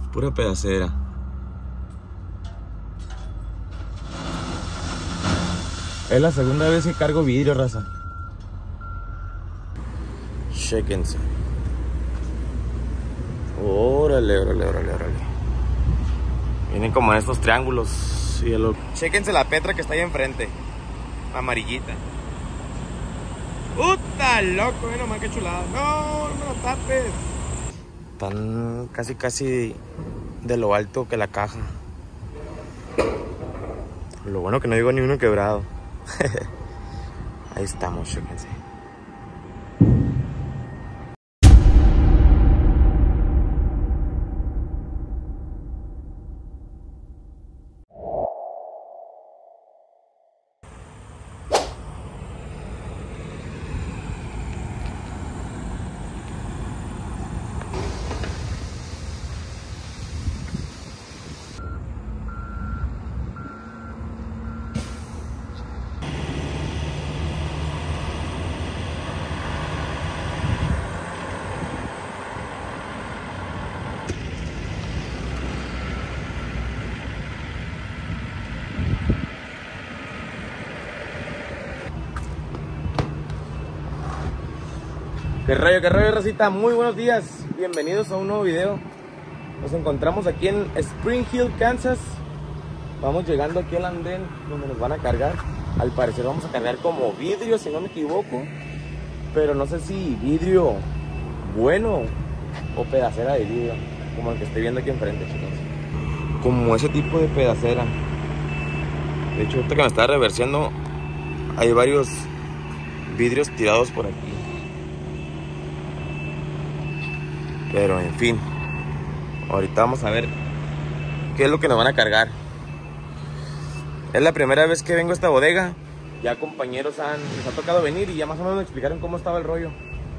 Pura pedacera. Es la segunda vez que cargo vidrio, raza. Chéquense. Órale. Vienen como en estos triángulos. Sí, chéquense la Petra que está ahí enfrente. Amarillita. ¡Puta, loco! Nomás que chulada. No me lo tapes. Están casi de lo alto que la caja. Lo bueno que no digo ni uno quebrado. Ahí estamos, chéquense. ¿Qué rollo, racita? Muy buenos días, bienvenidos a un nuevo video. Nos encontramos aquí en Spring Hill, Kansas. Vamos llegando aquí al andén donde nos van a cargar. Al parecer vamos a cargar como vidrio, si no me equivoco. Pero no sé si vidrio bueno o pedacera de vidrio, como el que estoy viendo aquí enfrente, chicos. Como ese tipo de pedacera. De hecho, ahorita que me está reversiando, hay varios vidrios tirados por aquí. Pero en fin, ahorita vamos a ver qué es lo que nos van a cargar. Es la primera vez que vengo a esta bodega. Ya compañeros les ha tocado venir y ya más o menos me explicaron cómo estaba el rollo.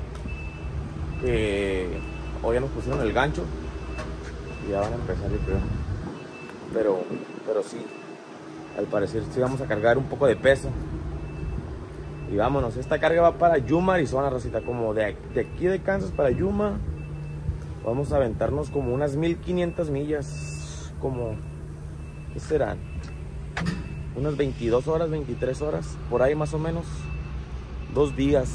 Que hoy ya nos pusieron el gancho y ya van a empezar, yo creo. Pero sí, al parecer sí vamos a cargar un poco de peso. Y vámonos, esta carga va para Yuma, Arizona, racita. Como de aquí de Kansas para Yuma. Vamos a aventarnos como unas 1500 millas. Como, ¿qué serán? Unas 22 horas, 23 horas. Por ahí más o menos. 2 días.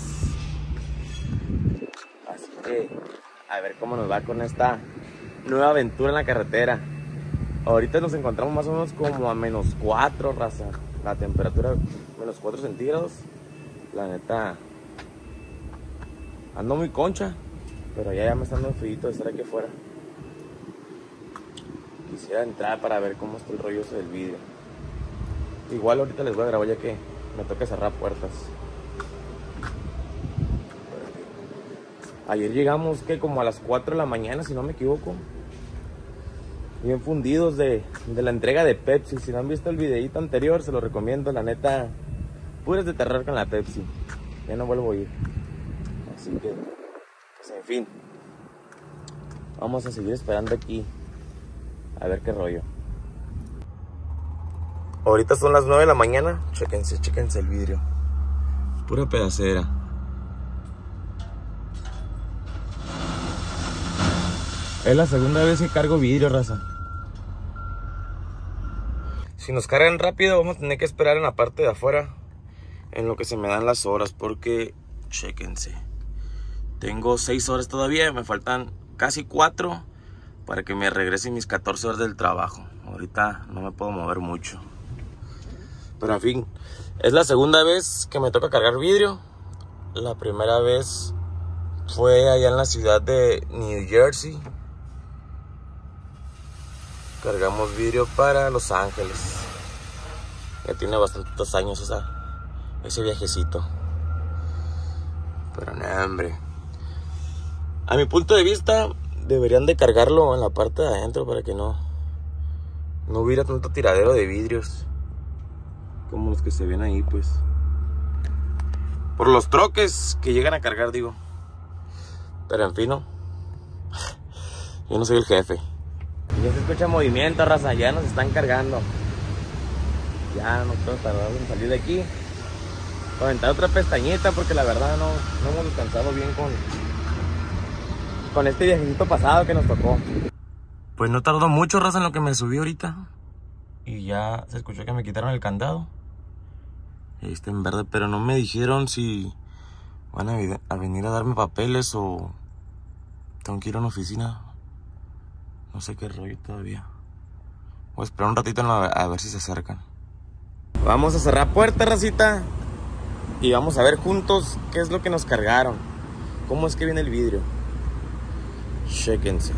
Así que a ver cómo nos va con esta nueva aventura en la carretera. Ahorita nos encontramos más o menos como a -4, raza. La temperatura -4 centígrados. La neta, ando muy concha. Pero ya me está dando frío de estar aquí afuera. Quisiera entrar para ver cómo está el rollo ese del vídeo. Igual ahorita les voy a grabar ya que me toca cerrar puertas. Ayer llegamos que como a las 4 de la mañana, si no me equivoco. Bien fundidos de la entrega de Pepsi. Si no han visto el videito anterior, se lo recomiendo. La neta, puras de terror con la Pepsi. Ya no vuelvo a ir. Así que... en fin, vamos a seguir esperando aquí a ver qué rollo. Ahorita son las 9 de la mañana. Chéquense el vidrio. Pura pedacera. Es la segunda vez que cargo vidrio, raza. Si nos cargan rápido, vamos a tener que esperar en la parte de afuera en lo que se me dan las horas, porque chéquense. Tengo 6 horas todavía, me faltan casi 4 para que me regresen mis 14 horas del trabajo. Ahorita no me puedo mover mucho. Pero en fin, es la segunda vez que me toca cargar vidrio. La primera vez fue allá en la ciudad de New Jersey. Cargamos vidrio para Los Ángeles. Ya tiene bastantes años ese viajecito. Pero no, hombre. A mi punto de vista, deberían de cargarlo en la parte de adentro para que no hubiera tanto tiradero de vidrios como los que se ven ahí, pues. Por los troques que llegan a cargar, digo. Pero en fin, no. Yo no soy el jefe. Ya se escucha movimiento, raza. Ya nos están cargando. Ya no puedo tardar en salir de aquí. Voy a aventar otra pestañita porque la verdad no hemos descansado bien con este viajecito pasado que nos tocó. Pues no tardó mucho, raza, en lo que me subí ahorita. Y ya se escuchó que me quitaron el candado. Ahí está en verde, pero no me dijeron si van a venir a darme papeles o tengo que ir a una oficina. No sé qué rollo todavía. Voy a esperar un ratito a ver si se acercan. Vamos a cerrar puerta, racita. Y vamos a ver juntos qué es lo que nos cargaron. Cómo es que viene el vidrio. Chéquense.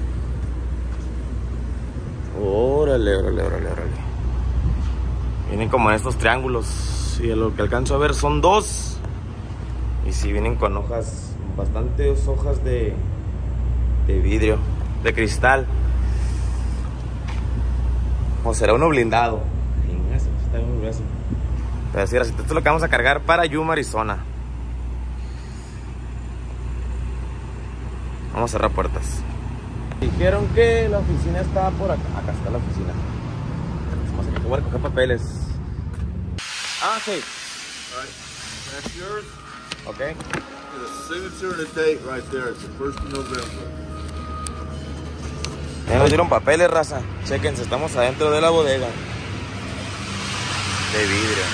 Órale, órale, órale, órale. Vienen como en estos triángulos. Y lo que alcanzo a ver son 2. Y sí, vienen con hojas, bastantes hojas de vidrio, de cristal. O será uno blindado. Está bien grueso. Pero sí, esto es lo que vamos a cargar para Yuma, Arizona. Vamos a cerrar puertas. Dijeron que la oficina está por acá. Acá está la oficina. Vamos a voy a recoger papeles. Ah, sí. Alright, that's yours. Ok. The signature and the date right there. It's the 1st of November. Ya nos dieron papeles, raza. Chéquense, estamos adentro de la bodega. De vidrio.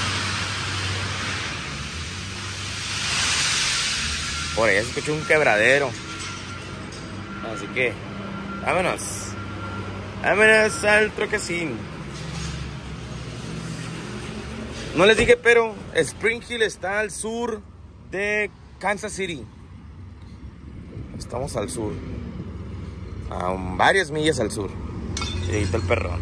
Por ahí se escuchó un quebradero. Así que, vámonos. Vámonos al troquecín. No les dije, pero Spring Hill está al sur de Kansas City. Estamos al sur. A varias millas al sur. Y ahí está el perrón.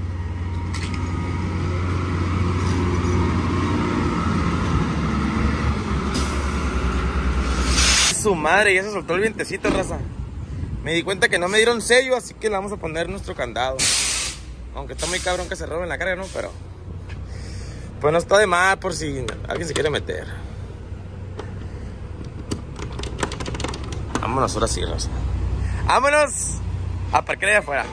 Su madre, ya se soltó el vientecito, raza. Me di cuenta que no me dieron sello, así que le vamos a poner nuestro candado. Aunque está muy cabrón que se roben la carga, ¿no? Pero pues no está de más por si alguien se quiere meter. Vámonos ahora sí, raza. ¡Vámonos! A parquear allá afuera.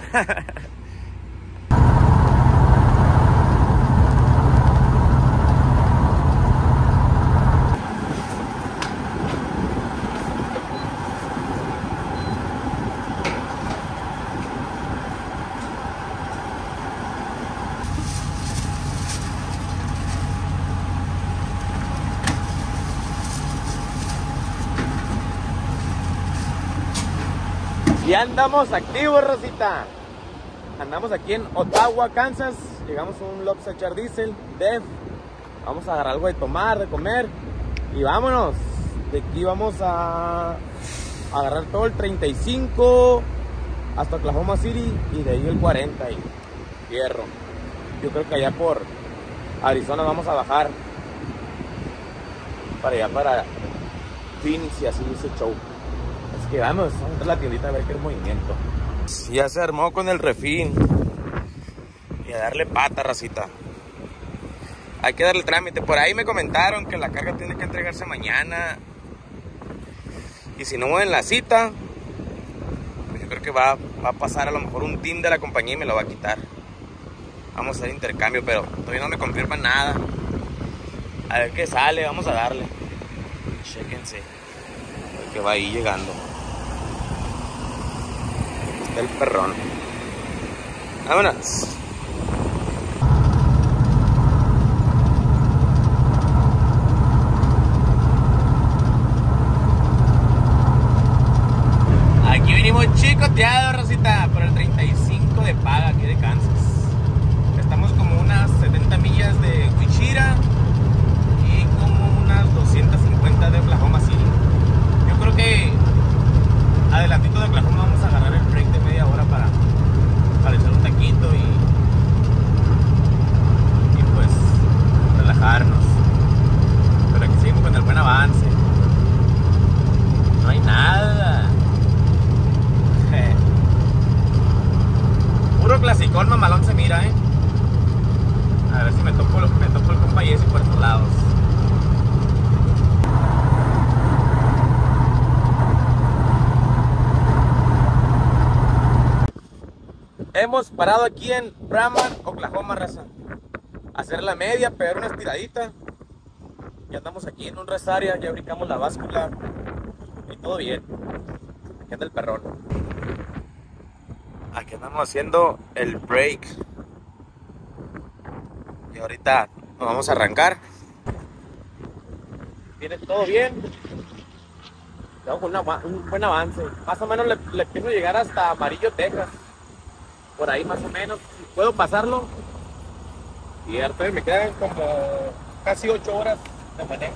Y andamos activos, racita. Andamos aquí en Ottawa, Kansas. Llegamos a un Lobster Echar Diesel, DEF. Vamos a agarrar algo de tomar, de comer. Y vámonos. De aquí vamos a agarrar todo el 35 hasta Oklahoma City. Y de ahí el 40 y Fierro. Yo creo que allá por Arizona vamos a bajar. Para allá, para Phoenix y así ese show. Así que vamos a entrar a la tiendita a ver qué movimiento. Ya se armó con el refín. Y a darle pata, racita. Hay que darle trámite. Por ahí me comentaron que la carga tiene que entregarse mañana. Y si no mueven la cita, pues yo creo que va a pasar a lo mejor un team de la compañía y me lo va a quitar. Vamos a hacer intercambio, pero todavía no me confirman nada. A ver qué sale, vamos a darle. Chéquense. El que va ahí llegando. Está el perrón. Vámonos. Aquí venimos chicoteados, Rosita, por el 35 de paga aquí de Kansas. Estamos como unas 70 millas de Wichita y como unas 250 de Oklahoma City. Yo creo que adelantito de Oklahoma vamos a agarrar el break de media hora para echar un taquito y pues relajarnos. Pero aquí seguimos con el buen avance. No hay nada. Puro clasicón mamalón se mira, A ver si me topo el compa Jesse por estos lados. Hemos parado aquí en Brahman, Oklahoma, raza. Hacer la media, pegar una estiradita. Ya andamos aquí en un rest area, ya brincamos la báscula. Y todo bien. Aquí anda el perrón. Aquí andamos Estamos haciendo el break. Y ahorita nos vamos a arrancar. Viene todo bien. Tengo con un buen avance. Más o menos le empiezo a llegar hasta Amarillo, Texas. Por ahí más o menos. Puedo pasarlo. Y ahorita me quedan como casi 8 horas de manejo.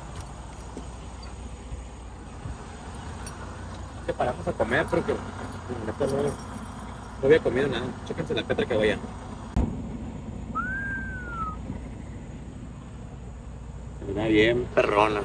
Que paramos a comer porque no había comido nada. Chéquense la Petra que vaya. Está bien perrona.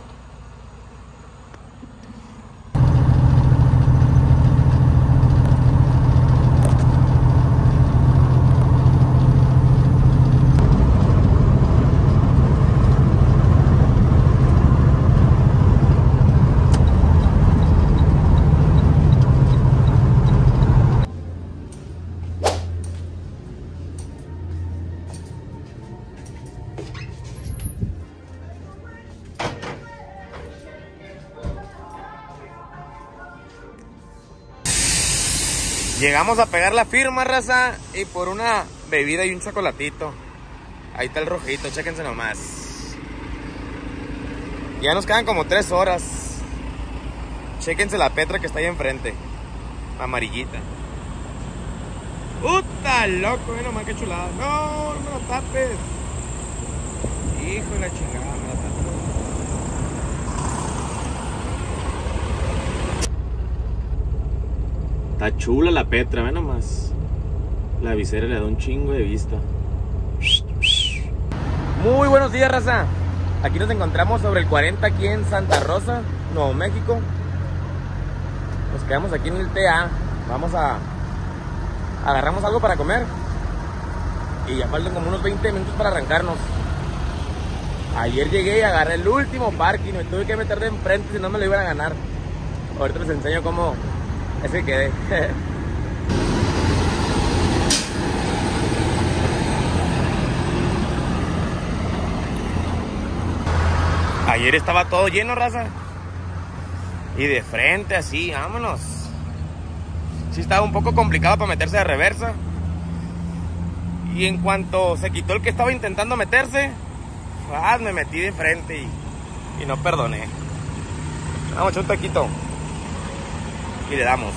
Llegamos a pegar la firma, raza, y por una bebida y un chocolatito. Ahí está el rojito, chéquense nomás. Ya nos quedan como 3 horas. Chéquense la Petra que está ahí enfrente. Amarillita. ¡Puta, loco! Nomás qué chulada. No, no me lo tapes. Hijo de la chingada, me la tapes. Está chula la Petra, ve nomás. La visera le da un chingo de vista. Muy buenos días, raza. Aquí nos encontramos sobre el 40 aquí en Santa Rosa, Nuevo México. Nos quedamos aquí en el TA. Vamos a... agarramos algo para comer. Y ya faltan como unos 20 minutos para arrancarnos. Ayer llegué y agarré el último parking. Me tuve que meter de enfrente si no me lo iban a ganar. Ahorita les enseño cómo... es que quedé. Ayer estaba todo lleno, raza. Y de frente así, vámonos. Sí estaba un poco complicado para meterse de reversa. Y en cuanto se quitó el que estaba intentando meterse, me metí de frente y no perdoné. Vamos a echar un taquito. Y le damos.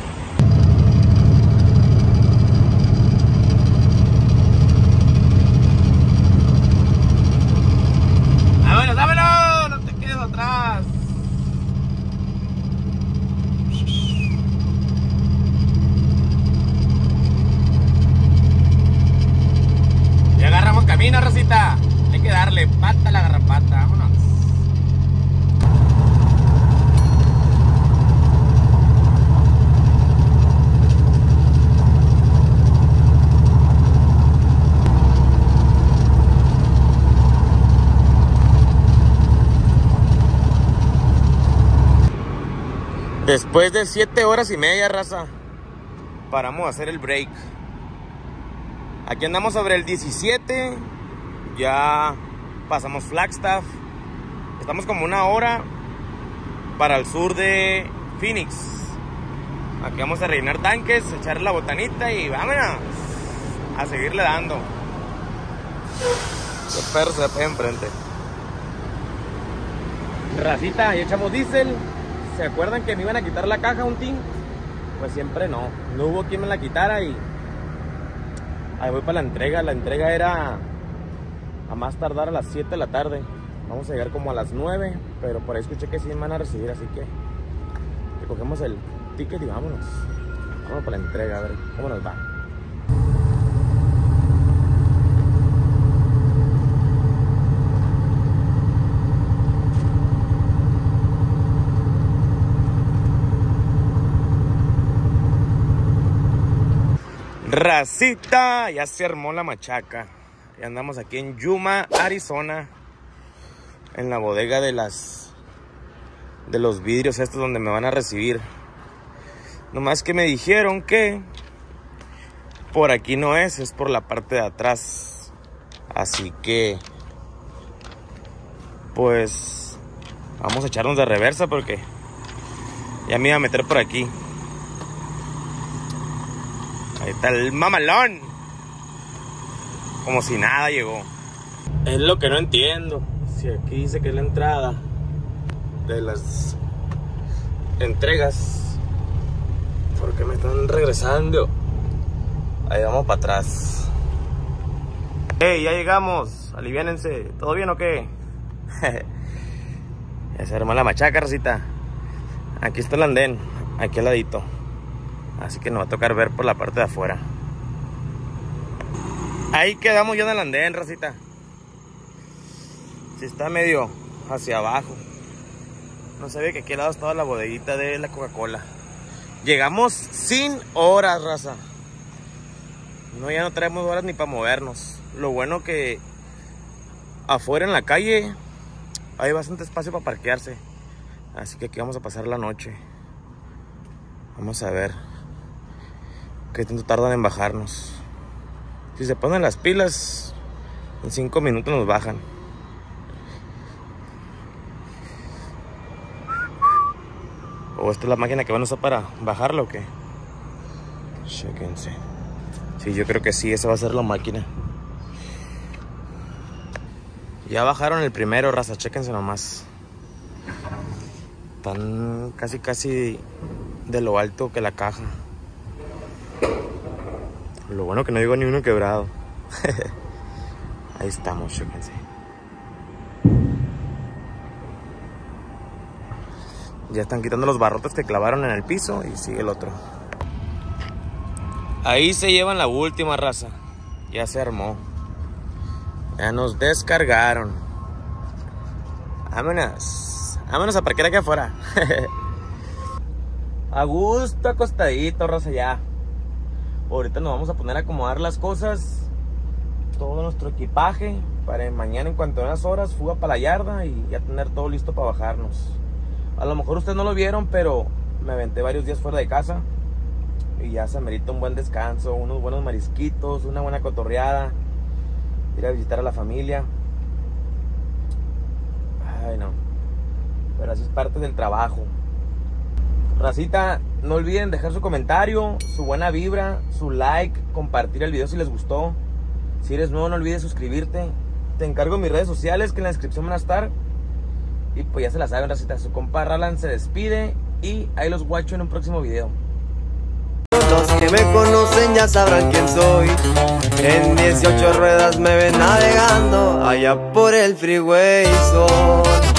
¡Vámonos, vámonos! ¡No te quedes atrás! Ya agarramos camino, Rosita. Hay que darle pata a la garrapata. Vámonos. Después de 7 horas y media, raza, paramos a hacer el break. Aquí andamos sobre el 17. Ya pasamos Flagstaff. Estamos como 1 hora para el sur de Phoenix. Aquí vamos a rellenar tanques, echarle la botanita y vámonos a seguirle dando. Los perros se pegan enfrente. Racita, ya echamos diésel. ¿Se acuerdan que me iban a quitar la caja un team? Pues siempre no. No hubo quien me la quitara y... ahí voy para la entrega. La entrega era a más tardar a las 7 de la tarde. Vamos a llegar como a las 9. Pero por ahí escuché que sí me van a recibir. Así que cogemos el ticket y vámonos. Vámonos para la entrega, a ver cómo nos va. Racita, ya se armó la machaca. Y andamos aquí en Yuma, Arizona, en la bodega de los vidrios estos donde me van a recibir. Nomás que me dijeron que por aquí no es por la parte de atrás. Así que pues vamos a echarnos de reversa porque ya me iba a meter por aquí. Ahí está el mamalón. Como si nada llegó. Es lo que no entiendo. Si aquí dice que es la entrada de las entregas, ¿por qué me están regresando? Ahí vamos para atrás. ¡Hey! Ya llegamos. Aliviánense. ¿Todo bien o qué? Ya se armó la machaca, racita. Aquí está el andén, aquí al ladito. Así que nos va a tocar ver por la parte de afuera. Ahí quedamos ya en el andén, racita. Sí está medio hacia abajo. No sabía que aquí al lado estaba la bodeguita de la Coca-Cola. Llegamos sin horas, raza. No, ya no traemos horas ni para movernos. Lo bueno que afuera en la calle hay bastante espacio para parquearse. Así que aquí vamos a pasar la noche. Vamos a ver qué tanto tardan en bajarnos. Si se ponen las pilas, en 5 minutos nos bajan. ¿O esta es la máquina que van a usar para bajarlo o qué? Chéquense. Sí, yo creo que sí, esa va a ser la máquina. Ya bajaron el primero, raza, chéquense nomás. Están casi de lo alto que la caja. Lo bueno que no digo ni uno quebrado. Ahí estamos, chéquense. Ya están quitando los barrotes que clavaron en el piso y sigue el otro. Ahí se llevan la última, raza. Ya se armó. Ya nos descargaron. Vámonos. Vámonos a parquear aquí afuera. A gusto, acostadito, raza, ya. Ahorita nos vamos a poner a acomodar las cosas. Todo nuestro equipaje. Para mañana, en cuanto a unas horas, fuga para la yarda y ya tener todo listo para bajarnos. A lo mejor ustedes no lo vieron, pero me aventé varios días fuera de casa. Y ya se amerita un buen descanso, unos buenos marisquitos, una buena cotorreada. Ir a visitar a la familia. Ay, no. Pero así es parte del trabajo. Racita, no olviden dejar su comentario, su buena vibra, su like, compartir el video si les gustó. Si eres nuevo, no olvides suscribirte. Te encargo mis redes sociales que en la descripción van a estar. Y pues ya se la saben, racita. Su compa Ralan se despide. Y ahí los guacho en un próximo video. Los que me conocen ya sabrán quién soy. En 18 ruedas me ven navegando allá por el freeway. Son